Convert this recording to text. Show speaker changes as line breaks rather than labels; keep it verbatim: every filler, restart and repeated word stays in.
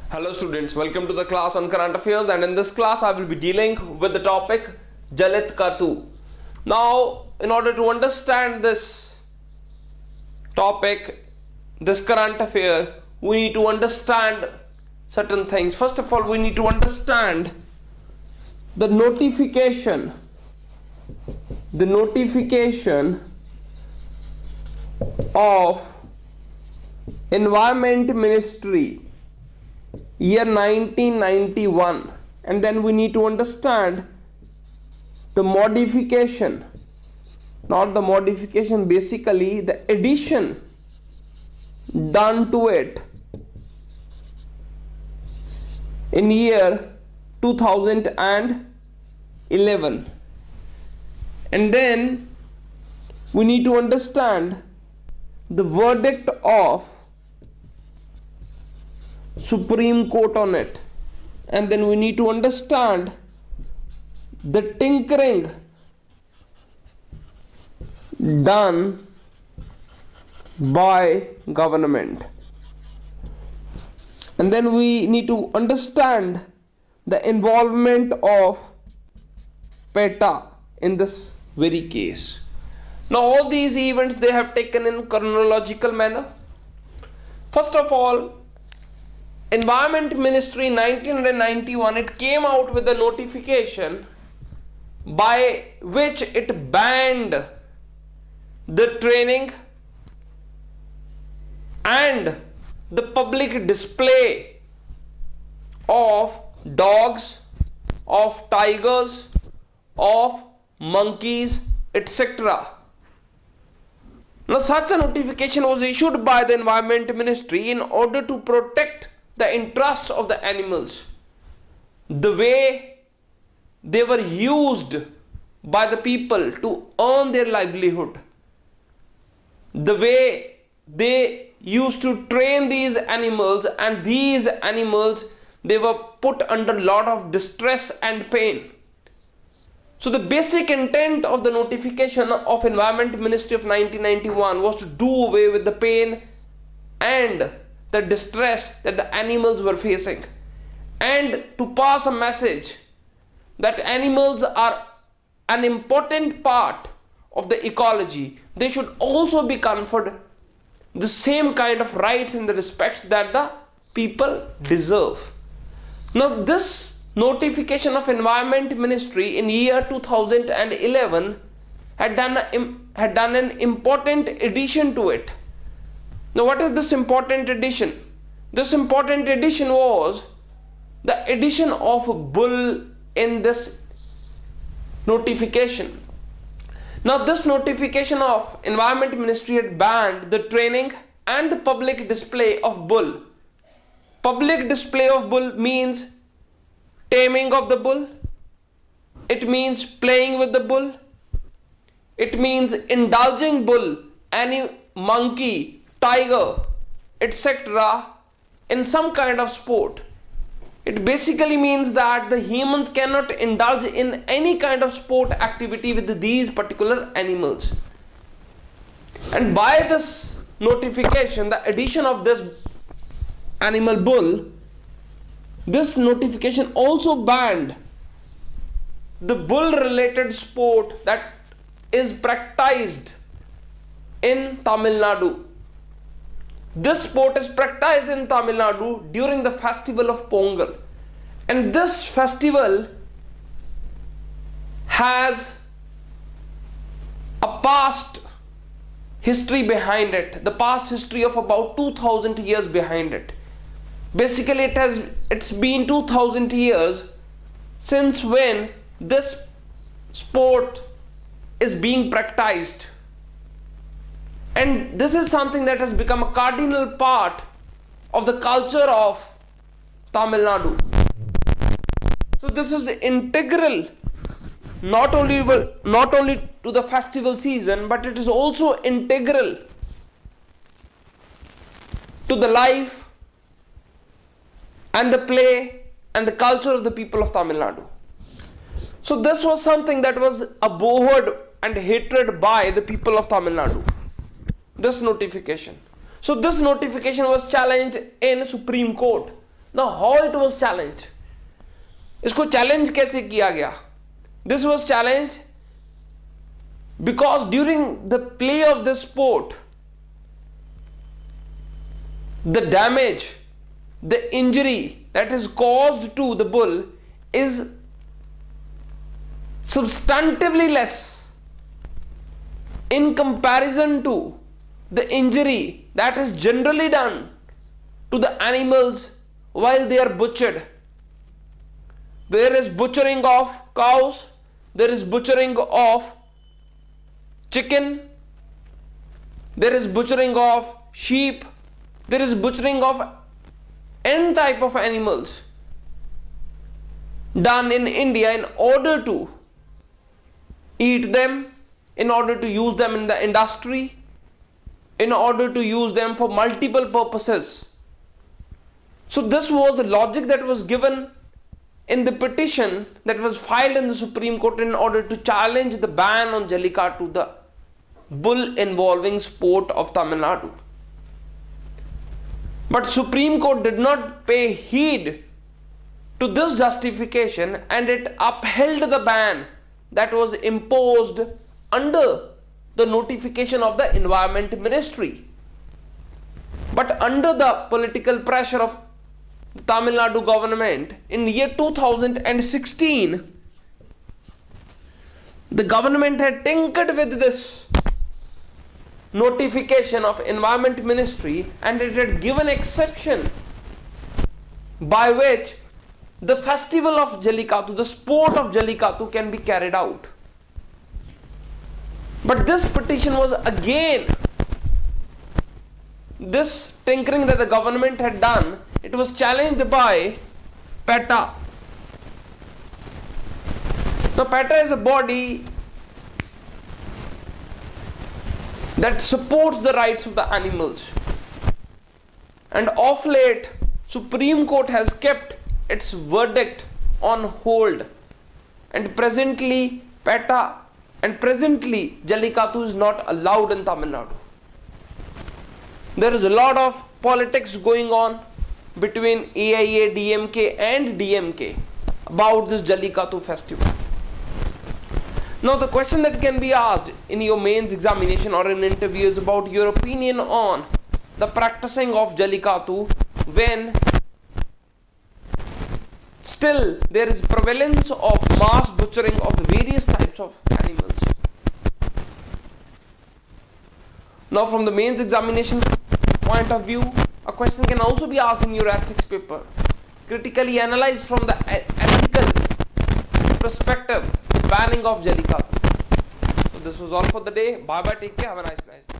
Hello students, welcome to the class on current affairs, and in this class I will be dealing with the topic Jallikattu. Now, in order to understand this topic, this current affair, we need to understand certain things. First of all, we need to understand the notification, the notification of Environment Ministry year nineteen ninety-one, and then we need to understand the modification, not the modification, basically the addition done to it in year two thousand eleven, and then we need to understand the verdict of Supreme Court on it, and then we need to understand the tinkering done by government, and then we need to understand the involvement of PETA in this very case. Now, all these events, they have taken in chronological manner. First of all, Environment Ministry nineteen ninety-one, it came out with a notification by which it banned the training and the public display of dogs, of tigers, of monkeys, et cetera. Now, such a notification was issued by the Environment Ministry in order to protect the interests of the animals, the way they were used by the people to earn their livelihood, the way they used to train these animals, and these animals, they were put under a lot of distress and pain. So the basic intent of the notification of Environment Ministry of nineteen ninety-one was to do away with the pain and the distress that the animals were facing, and to pass a message that animals are an important part of the ecology. They should also be conferred the same kind of rights and the respects that the people deserve. Now, this notification of Environment Ministry in year two thousand eleven had done, a, had done an important addition to it. Now, what is this important addition? This important addition was the addition of a bull in this notification. Now, this notification of Environment Ministry had banned the training and the public display of bull. Public display of bull means taming of the bull. It means playing with the bull. It means indulging bull, any monkey, tiger, et cetera in some kind of sport. It basically means that the humans cannot indulge in any kind of sport activity with these particular animals. And by this notification, the addition of this animal bull, this notification also banned the bull related sport that is practiced in Tamil Nadu. This sport is practiced in Tamil Nadu during the festival of Pongal, and this festival has a past history behind it, the past history of about two thousand years behind it. Basically, it has it's been two thousand years since when this sport is being practiced. And this is something that has become a cardinal part of the culture of Tamil Nadu. So this is integral not only, not only to the festival season, but it is also integral to the life and the play and the culture of the people of Tamil Nadu. So this was something that was abhorred and hated by the people of Tamil Nadu. This notification. So this notification was challenged in Supreme Court. Now how it was challenged? इसको challenge कैसे किया गया? This was challenged because during the play of this sport, the damage, the injury that is caused to the bull is substantively less in comparison to the injury that is generally done to the animals while they are butchered. There is butchering of cows, there is butchering of chicken, there is butchering of sheep, there is butchering of any type of animals done in India in order to eat them, in order to use them in the industry, in order to use them for multiple purposes. So this was the logic that was given in the petition that was filed in the Supreme Court in order to challenge the ban on Jallikattu, the bull involving sport of Tamil Nadu. But Supreme Court did not pay heed to this justification and it upheld the ban that was imposed under the notification of the Environment Ministry. But under the political pressure of the Tamil Nadu government in year two thousand sixteen, the government had tinkered with this notification of Environment Ministry and it had given exception by which the festival of Jallikattu, the sport of Jallikattu, can be carried out. But this petition was again, this tinkering that the government had done, it was challenged by PETA. Now PETA is a body that supports the rights of the animals, and of late Supreme Court has kept its verdict on hold, and presently PETA and presently Jallikattu is not allowed in Tamil Nadu. There is a lot of politics going on between A I A, D M K and D M K about this Jallikattu festival. Now the question that can be asked in your mains examination or in interview is about your opinion on the practicing of Jallikattu when still there is prevalence of mass butchering of the various types of animals. Now from the mains examination point of view, a question can also be asked in your ethics paper. Critically analyze from the ethical perspective the banning of Jallikattu. So this was all for the day. Bye bye, take care, have a nice night.